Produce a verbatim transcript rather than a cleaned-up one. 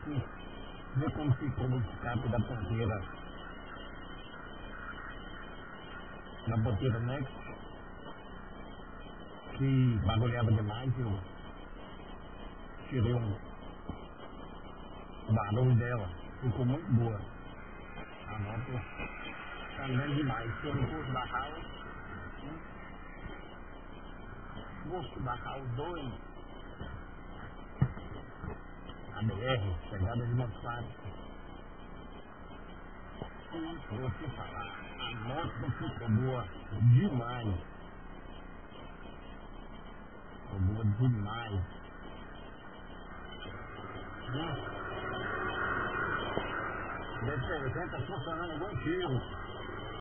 aqui, ver como ficou o escape da ponteira, da ponteira Next, que bagulhava demais. Eu tirei um barulho dela, ficou muito boa. A moto tá andando demais. Tem o gosto da House, né? Gosto da House dois, A B R, pegada de mostrado. E vou te falar, a moto ficou boa demais. Ficou boa demais. Né? Deve ser, tá funcionando igual tiro.